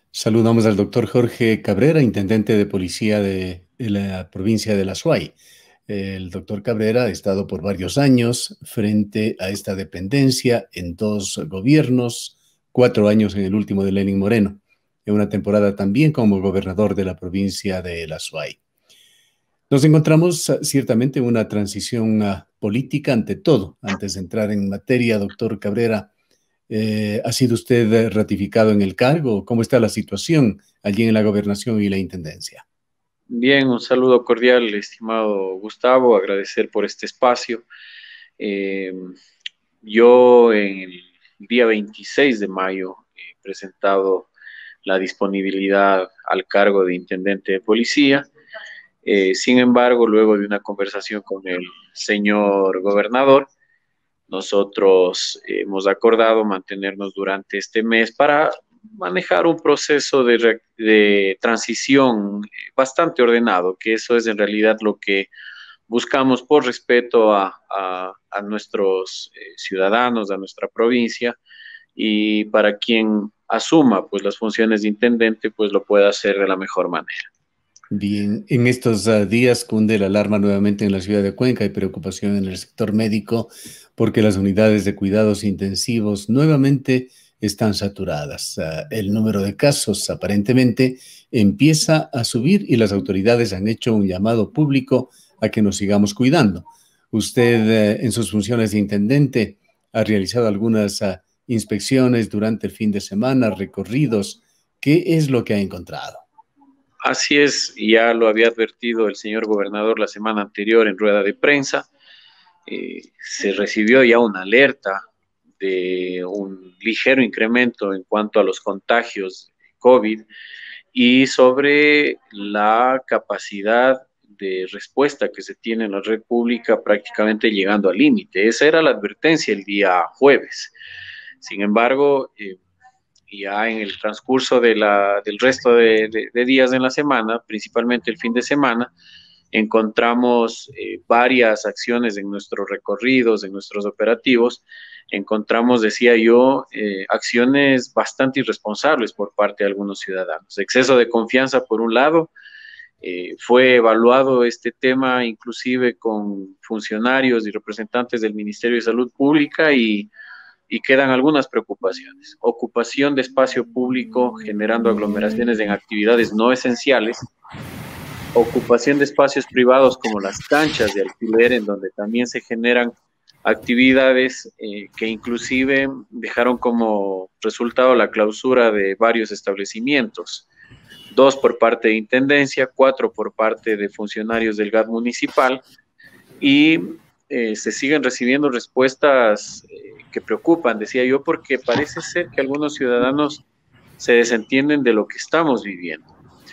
Saludamos al doctor Jorge Cabrera, intendente de policía de la provincia de La Suay. El doctor Cabrera ha estado por varios años frente a esta dependencia en dos gobiernos, 4 años en el último de Lenín Moreno, en una temporada también como gobernador de la provincia de La Suay. Nos encontramos ciertamente en una transición política ante todo. Antes de entrar en materia, doctor Cabrera, ¿ha sido usted ratificado en el cargo? ¿Cómo está la situación allí en la gobernación y la intendencia? Bien, un saludo cordial, estimado Gustavo, agradecer por este espacio. Eh, yo en el día 26 de mayo he presentado la disponibilidad al cargo de intendente de policía. Sin embargo, luego de una conversación con el señor gobernador, nosotros hemos acordado mantenernos durante este mes para manejar un proceso de transición bastante ordenado, que eso es en realidad lo que buscamos por respeto a nuestros ciudadanos, a nuestra provincia, y para quien asuma pues las funciones de intendente, pues lo pueda hacer de la mejor manera. Bien, en estos días cunde la alarma nuevamente en la ciudad de Cuenca. Hay preocupación en el sector médico porque las unidades de cuidados intensivos nuevamente están saturadas. El número de casos aparentemente empieza a subir y las autoridades han hecho un llamado público a que nos sigamos cuidando. Usted, en sus funciones de intendente, ha realizado algunas inspecciones durante el fin de semana, recorridos. ¿Qué es lo que ha encontrado? Así es, ya lo había advertido el señor gobernador la semana anterior en rueda de prensa. Se recibió ya una alerta de un ligero incremento en cuanto a los contagios de COVID y sobre la capacidad de respuesta que se tiene en la red pública prácticamente llegando al límite. Esa era la advertencia el día jueves. Sin embargo, ya en el transcurso del resto de días en la semana, principalmente el fin de semana, encontramos varias acciones en nuestros recorridos, en nuestros operativos. Encontramos, decía yo, acciones bastante irresponsables por parte de algunos ciudadanos. Exceso de confianza, por un lado. Fue evaluado este tema inclusive con funcionarios y representantes del Ministerio de Salud Pública y quedan algunas preocupaciones. Ocupación de espacio público generando aglomeraciones en actividades no esenciales, ocupación de espacios privados como las canchas de alquiler, en donde también se generan actividades que inclusive dejaron como resultado la clausura de varios establecimientos, 2 por parte de Intendencia, 4 por parte de funcionarios del GAT municipal, y se siguen recibiendo respuestas que preocupan, decía yo, porque parece ser que algunos ciudadanos se desentienden de lo que estamos viviendo.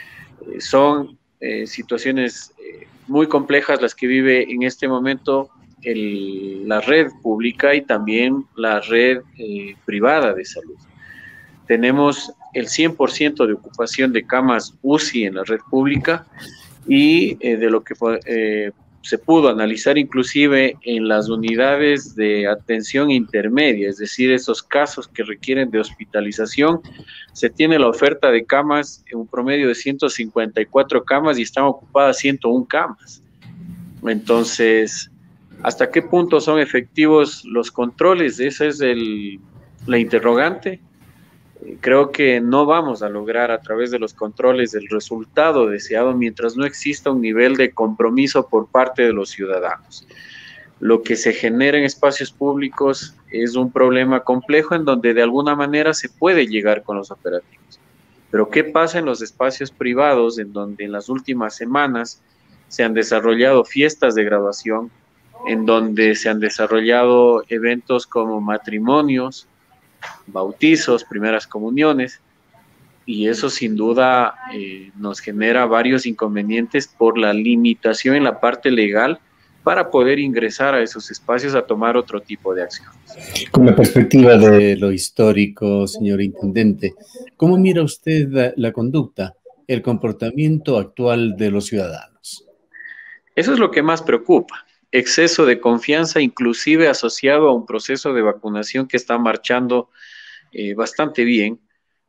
Son situaciones muy complejas las que vive en este momento la red pública y también la red privada de salud. Tenemos el 100% de ocupación de camas UCI en la red pública y de lo que se pudo analizar inclusive en las unidades de atención intermedia, es decir, esos casos que requieren de hospitalización, se tiene la oferta de camas en un promedio de 154 camas y están ocupadas 101 camas. Entonces, ¿hasta qué punto son efectivos los controles? Esa es la interrogante. Creo que no vamos a lograr a través de los controles el resultado deseado mientras no exista un nivel de compromiso por parte de los ciudadanos. Lo que se genera en espacios públicos es un problema complejo en donde de alguna manera se puede llegar con los operativos. Pero ¿qué pasa en los espacios privados en donde en las últimas semanas se han desarrollado fiestas de graduación, en donde se han desarrollado eventos como matrimonios, bautizos, primeras comuniones, y eso sin duda nos genera varios inconvenientes por la limitación en la parte legal para poder ingresar a esos espacios a tomar otro tipo de acciones? Con la perspectiva de lo histórico, señor intendente, ¿cómo mira usted la conducta, el comportamiento actual de los ciudadanos? Eso es lo que más preocupa. Exceso de confianza, inclusive asociado a un proceso de vacunación que está marchando bastante bien,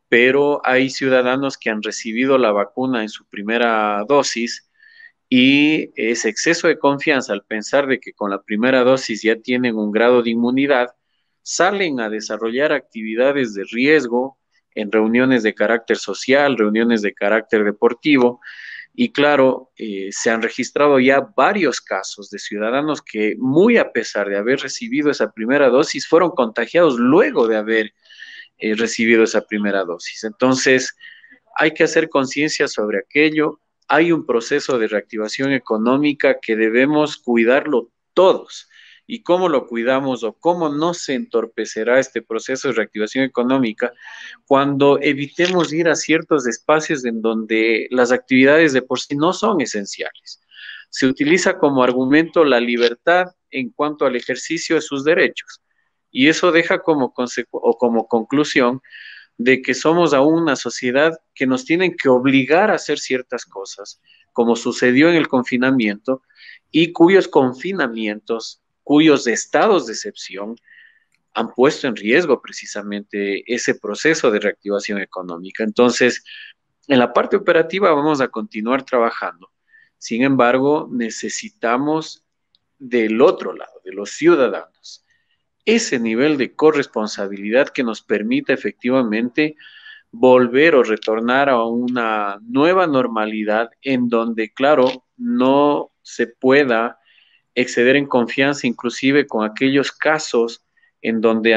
pero hay ciudadanos que han recibido la vacuna en su primera dosis y ese exceso de confianza al pensar de que con la primera dosis ya tienen un grado de inmunidad, salen a desarrollar actividades de riesgo en reuniones de carácter social, reuniones de carácter deportivo, y claro, se han registrado ya varios casos de ciudadanos que, muy a pesar de haber recibido esa primera dosis, fueron contagiados luego de haber recibido esa primera dosis. Entonces, hay que hacer conciencia sobre aquello. Hay un proceso de reactivación económica que debemos cuidarlo todos. ¿Y cómo lo cuidamos o cómo no se entorpecerá este proceso de reactivación económica cuando evitemos ir a ciertos espacios en donde las actividades de por sí no son esenciales? Se utiliza como argumento la libertad en cuanto al ejercicio de sus derechos. Y eso deja como conclusión de que somos aún una sociedad que nos tienen que obligar a hacer ciertas cosas, como sucedió en el confinamiento, y cuyos confinamientos, cuyos estados de excepción han puesto en riesgo precisamente ese proceso de reactivación económica. Entonces, en la parte operativa vamos a continuar trabajando. Sin embargo, necesitamos del otro lado, de los ciudadanos, ese nivel de corresponsabilidad que nos permita efectivamente volver o retornar a una nueva normalidad en donde, claro, no se pueda exceder en confianza, inclusive con aquellos casos en donde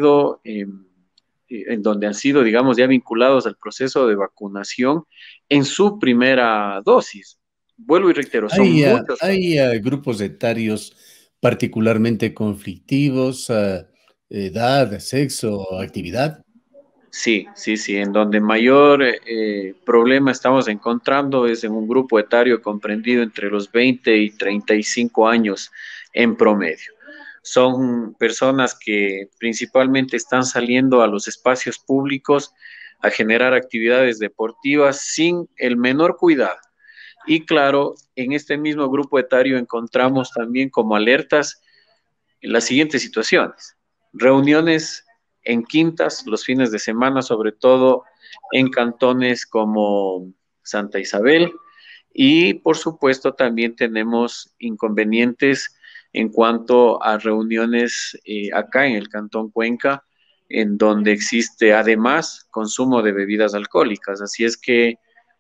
han sido, digamos, ya vinculados al proceso de vacunación en su primera dosis. Vuelvo y reitero, son muchos Hay casos. grupos etarios particularmente conflictivos, edad, sexo, actividad. Sí, sí, sí, en donde mayor problema estamos encontrando es en un grupo etario comprendido entre los 20 y 35 años en promedio. Son personas que principalmente están saliendo a los espacios públicos a generar actividades deportivas sin el menor cuidado. Y claro, en este mismo grupo etario encontramos también como alertas las siguientes situaciones. Reuniones en quintas los fines de semana, sobre todo en cantones como Santa Isabel. Y por supuesto también tenemos inconvenientes en cuanto a reuniones acá en el Cantón Cuenca, en donde existe además consumo de bebidas alcohólicas. Así es que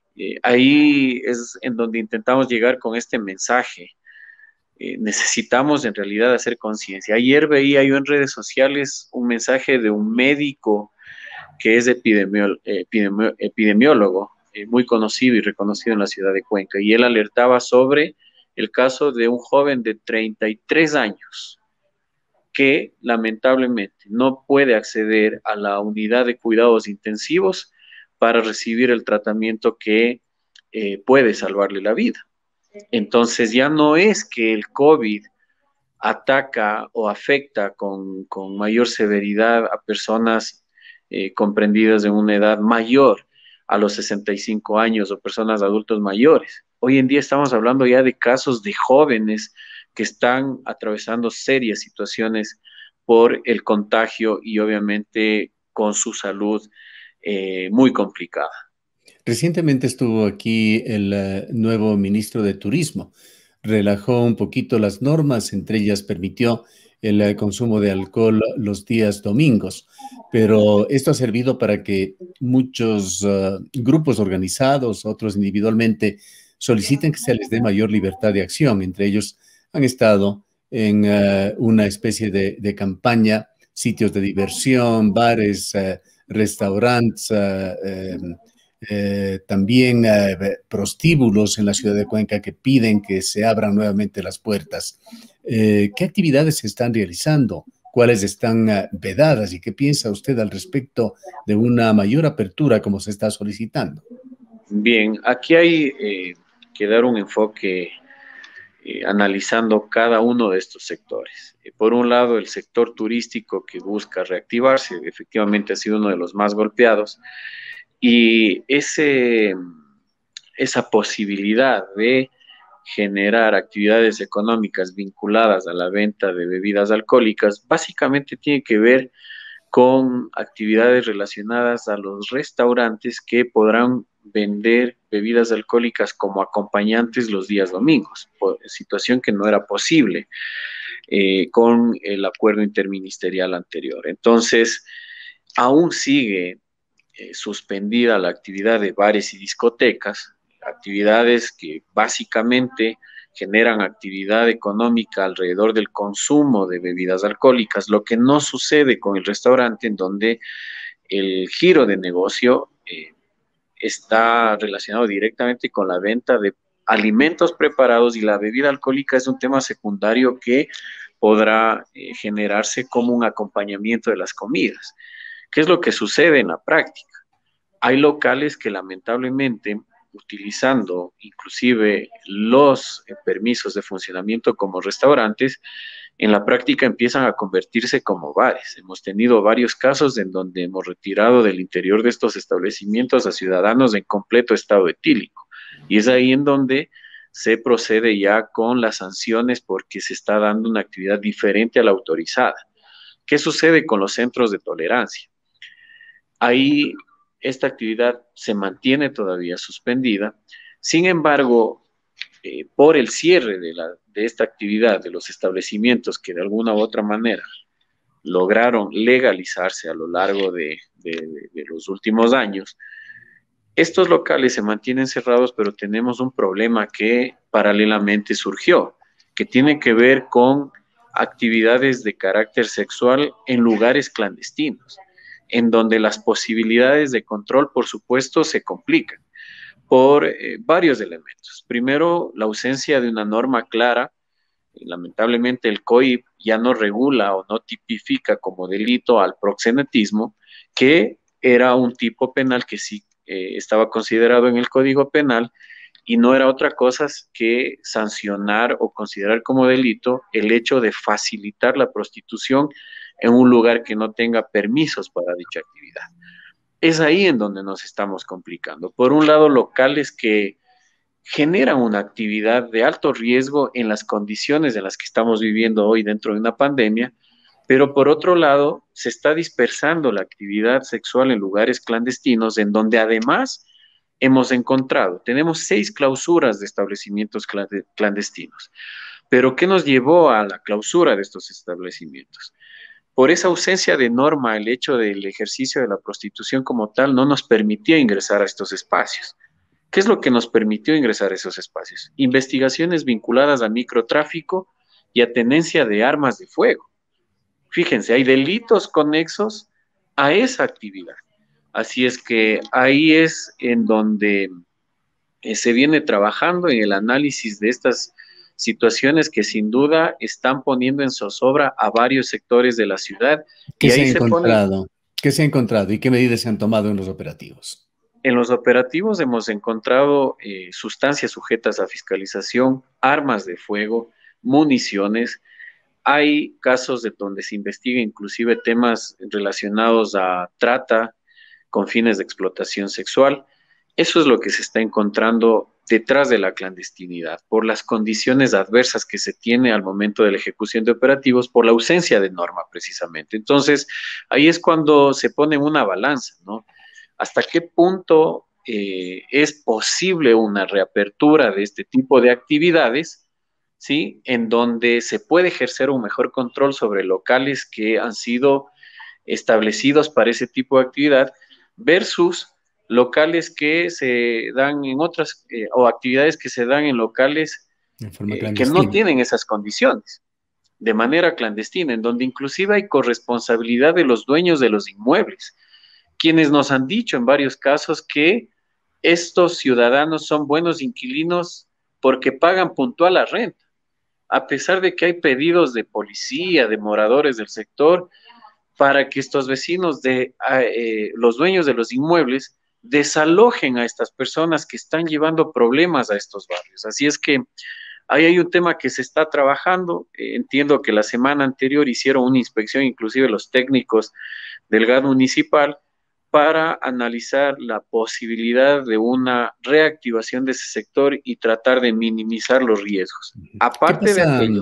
ahí es en donde intentamos llegar con este mensaje. Necesitamos en realidad hacer conciencia. Ayer veía yo en redes sociales un mensaje de un médico que es epidemiólogo, muy conocido y reconocido en la ciudad de Cuenca, y él alertaba sobre el caso de un joven de 33 años que lamentablemente no puede acceder a la unidad de cuidados intensivos para recibir el tratamiento que puede salvarle la vida. Entonces ya no es que el COVID ataca o afecta con mayor severidad a personas comprendidas en una edad mayor a los 65 años o personas adultos mayores. Hoy en día estamos hablando ya de casos de jóvenes que están atravesando serias situaciones por el contagio y obviamente con su salud muy complicada. Recientemente estuvo aquí el nuevo ministro de Turismo. Relajó un poquito las normas, entre ellas permitió el consumo de alcohol los días domingos, pero esto ha servido para que muchos grupos organizados, otros individualmente, soliciten que se les dé mayor libertad de acción. Entre ellos han estado en una especie de campaña, sitios de diversión, bares, restaurantes, también prostíbulos en la ciudad de Cuenca que piden que se abran nuevamente las puertas. ¿Qué actividades se están realizando? ¿Cuáles están vedadas? ¿Y qué piensa usted al respecto de una mayor apertura como se está solicitando? Bien, aquí hay que dar un enfoque analizando cada uno de estos sectores. Por un lado, el sector turístico que busca reactivarse, efectivamente ha sido uno de los más golpeados, y esa posibilidad de generar actividades económicas vinculadas a la venta de bebidas alcohólicas, básicamente tiene que ver con actividades relacionadas a los restaurantes que podrán vender bebidas alcohólicas como acompañantes los días domingos, situación que no era posible con el acuerdo interministerial anterior. Entonces, aún sigue suspendida la actividad de bares y discotecas, actividades que básicamente generan actividad económica alrededor del consumo de bebidas alcohólicas, lo que no sucede con el restaurante, en donde el giro de negocio está relacionado directamente con la venta de alimentos preparados, y la bebida alcohólica es un tema secundario que podrá generarse como un acompañamiento de las comidas. ¿Qué es lo que sucede en la práctica? Hay locales que lamentablemente, utilizando inclusive los permisos de funcionamiento como restaurantes, en la práctica empiezan a convertirse como bares. Hemos tenido varios casos en donde hemos retirado del interior de estos establecimientos a ciudadanos en completo estado etílico. Y es ahí en donde se procede ya con las sanciones, porque se está dando una actividad diferente a la autorizada. ¿Qué sucede con los centros de tolerancia? Ahí esta actividad se mantiene todavía suspendida. Sin embargo, por el cierre de esta actividad de los establecimientos que de alguna u otra manera lograron legalizarse a lo largo de los últimos años, estos locales se mantienen cerrados, pero tenemos un problema que paralelamente surgió, que tiene que ver con actividades de carácter sexual en lugares clandestinos, en donde las posibilidades de control, por supuesto, se complican por varios elementos. Primero, la ausencia de una norma clara. Lamentablemente, el COIP ya no regula o no tipifica como delito al proxenetismo, que era un tipo penal que sí estaba considerado en el Código Penal, y no era otra cosa que sancionar o considerar como delito el hecho de facilitar la prostitución en un lugar que no tenga permisos para dicha actividad. Es ahí en donde nos estamos complicando. Por un lado, locales que generan una actividad de alto riesgo en las condiciones en las que estamos viviendo hoy dentro de una pandemia, pero por otro lado, se está dispersando la actividad sexual en lugares clandestinos, en donde además hemos encontrado, tenemos 6 clausuras de establecimientos clandestinos. Pero ¿qué nos llevó a la clausura de estos establecimientos? Por esa ausencia de norma, el hecho del ejercicio de la prostitución como tal no nos permitía ingresar a estos espacios. ¿Qué es lo que nos permitió ingresar a esos espacios? Investigaciones vinculadas a microtráfico y a tenencia de armas de fuego. Fíjense, hay delitos conexos a esa actividad. Así es que ahí es en donde se viene trabajando en el análisis de estas situaciones que sin duda están poniendo en zozobra a varios sectores de la ciudad, ¿Qué y se ahí ha se pone. encontrado? ¿Qué se ha encontrado y qué medidas se han tomado en los operativos? En los operativos hemos encontrado sustancias sujetas a fiscalización, armas de fuego, municiones. Hay casos de donde se investiga inclusive temas relacionados a trata con fines de explotación sexual. Eso es lo que se está encontrando detrás de la clandestinidad, por las condiciones adversas que se tiene al momento de la ejecución de operativos, por la ausencia de norma precisamente. Entonces, ahí es cuando se pone una balanza, ¿no? ¿Hasta qué punto es posible una reapertura de este tipo de actividades, ¿sí? En donde se puede ejercer un mejor control sobre locales que han sido establecidos para ese tipo de actividad, versus locales que se dan en otras, o actividades que se dan en locales En forma que no clandestina. tienen esas condiciones, de manera clandestina, en donde inclusive hay corresponsabilidad de los dueños de los inmuebles, quienes nos han dicho en varios casos que estos ciudadanos son buenos inquilinos porque pagan puntual la renta, a pesar de que hay pedidos de policía, de moradores del sector, para que estos vecinos los dueños de los inmuebles desalojen a estas personas que están llevando problemas a estos barrios. Así es que ahí hay un tema que se está trabajando. Entiendo que la semana anterior hicieron una inspección, inclusive los técnicos del GAD municipal, para analizar la posibilidad de una reactivación de ese sector y tratar de minimizar los riesgos. ¿Qué Aparte de pasa? aquello,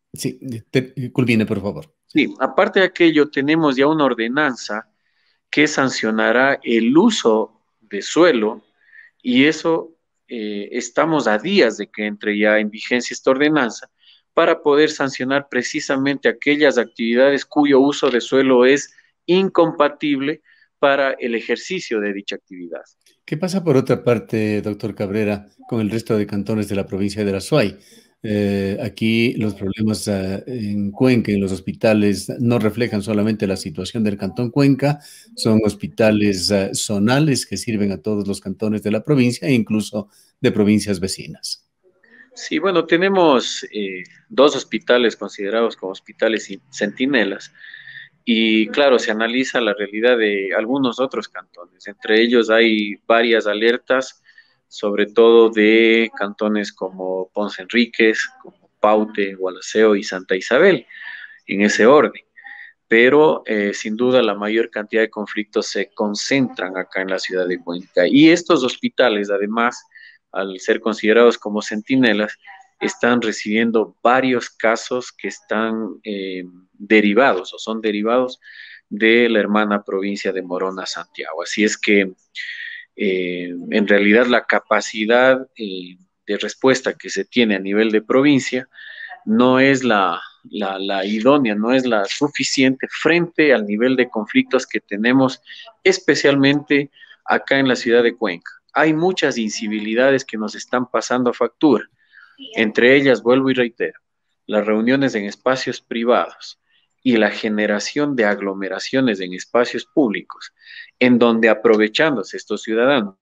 Sí, culmine, por favor. Sí. Sí, aparte de aquello, tenemos ya una ordenanza que sancionará el uso de suelo y eso estamos a días de que entre ya en vigencia esta ordenanza para poder sancionar precisamente aquellas actividades cuyo uso de suelo es incompatible para el ejercicio de dicha actividad. ¿Qué pasa por otra parte, doctor Cabrera, con el resto de cantones de la provincia de la Suay? Aquí los problemas en Cuenca, en los hospitales, no reflejan solamente la situación del cantón Cuenca, son hospitales zonales que sirven a todos los cantones de la provincia e incluso de provincias vecinas. Sí, bueno, tenemos dos hospitales considerados como hospitales centinelas. Y claro, se analiza la realidad de algunos otros cantones. Entre ellos hay varias alertas, sobre todo de cantones como Ponce Enríquez, como Paute, Gualaceo y Santa Isabel, en ese orden. Pero sin duda la mayor cantidad de conflictos se concentran acá en la ciudad de Cuenca. Y estos hospitales, además, al ser considerados como centinelas, están recibiendo varios casos que están derivados o son derivados de la hermana provincia de Morona, Santiago. Así es que en realidad la capacidad de respuesta que se tiene a nivel de provincia no es la idónea, no es la suficiente frente al nivel de conflictos que tenemos, especialmente acá en la ciudad de Cuenca. Hay muchas incivilidades que nos están pasando a factura. Entre ellas, vuelvo y reitero, las reuniones en espacios privados y la generación de aglomeraciones en espacios públicos, en donde aprovechándose estos ciudadanos,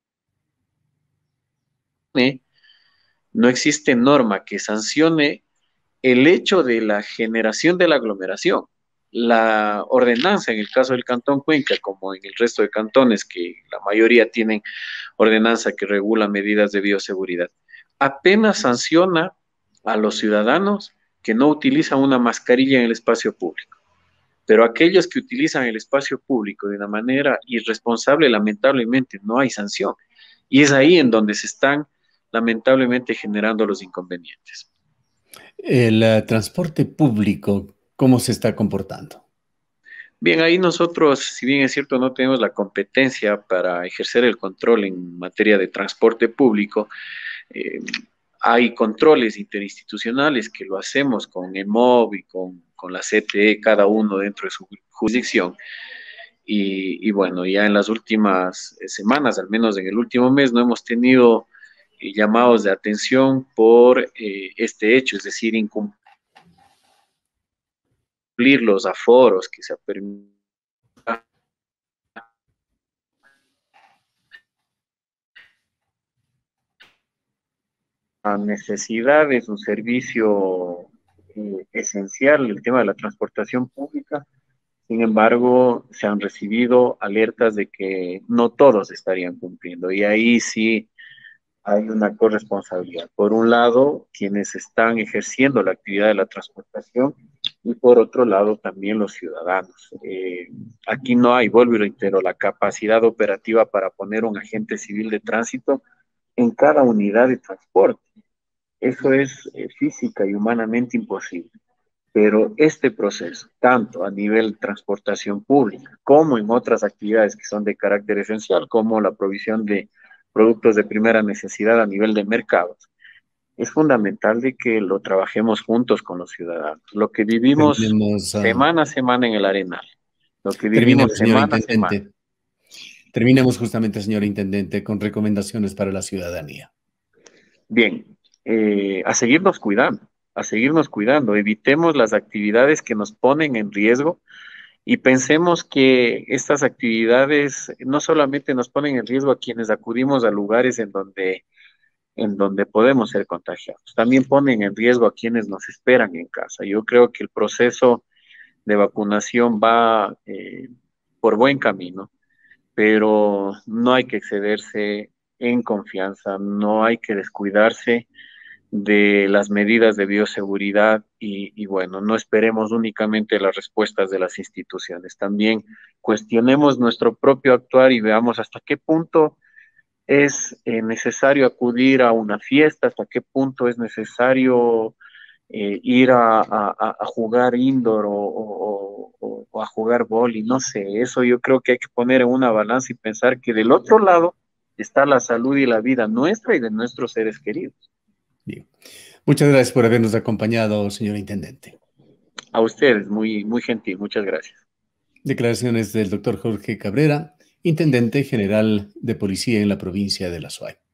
no existe norma que sancione el hecho de la generación de la aglomeración. La ordenanza en el caso del Cantón Cuenca, como en el resto de cantones, que la mayoría tienen ordenanza que regula medidas de bioseguridad, apenas sanciona a los ciudadanos que no utilizan una mascarilla en el espacio público. Pero aquellos que utilizan el espacio público de una manera irresponsable, lamentablemente no hay sanción. Y es ahí en donde se están lamentablemente generando los inconvenientes. El transporte público, ¿cómo se está comportando? Bien, ahí nosotros, si bien es cierto, no tenemos la competencia para ejercer el control en materia de transporte público, eh, hay controles interinstitucionales que lo hacemos con EMOV y con la CTE, cada uno dentro de su jurisdicción. Y bueno, ya en las últimas semanas, al menos en el último mes, no hemos tenido llamados de atención por este hecho, es decir, incumplir los aforos que se ha permitido a necesidad de su servicio esencial, el tema de la transportación pública. Sin embargo, se han recibido alertas de que no todos estarían cumpliendo y ahí sí hay una corresponsabilidad. Por un lado, quienes están ejerciendo la actividad de la transportación y por otro lado también los ciudadanos. Aquí no hay, vuelvo y reitero, la capacidad operativa para poner un agente civil de tránsito en cada unidad de transporte. Eso es física y humanamente imposible. Pero este proceso, tanto a nivel de transportación pública como en otras actividades que son de carácter esencial, como la provisión de productos de primera necesidad a nivel de mercados, es fundamental de que lo trabajemos juntos con los ciudadanos. Lo que vivimos Terminemos, semana a semana en el Arenal, lo que vivimos terminemos, señor semana a semana. Intendente. Terminemos justamente, señor Intendente, con recomendaciones para la ciudadanía. Bien, a seguirnos cuidando, evitemos las actividades que nos ponen en riesgo y pensemos que estas actividades no solamente nos ponen en riesgo a quienes acudimos a lugares en donde podemos ser contagiados, también ponen en riesgo a quienes nos esperan en casa. Yo creo que el proceso de vacunación va por buen camino, pero no hay que excederse en confianza, no hay que descuidarse de las medidas de bioseguridad y bueno, no esperemos únicamente las respuestas de las instituciones, también cuestionemos nuestro propio actuar y veamos hasta qué punto es necesario acudir a una fiesta, hasta qué punto es necesario ir a jugar indoor o a jugar vóley, no sé, eso yo creo que hay que poner en una balanza y pensar que del otro lado está la salud y la vida nuestra y de nuestros seres queridos. Bien. Muchas gracias por habernos acompañado, señor intendente. A ustedes, muy, muy gentil, muchas gracias. Declaraciones del doctor Jorge Cabrera, intendente general de policía en la provincia de La Suay.